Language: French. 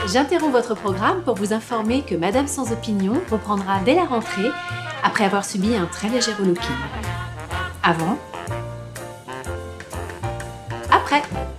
J'interromps votre programme pour vous informer que Madame Sans Opinion reprendra dès la rentrée, après avoir subi un très léger relooking. Avant. Après.